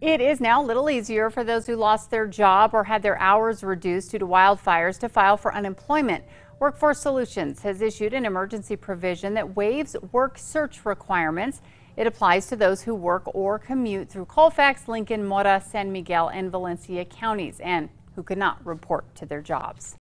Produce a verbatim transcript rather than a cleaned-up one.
It is now a little easier for those who lost their job or had their hours reduced due to wildfires to file for unemployment. Workforce Solutions has issued an emergency provision that waives work search requirements. It applies to those who work or commute through Colfax, Lincoln, Mora, San Miguel, and Valencia counties and who could not report to their jobs.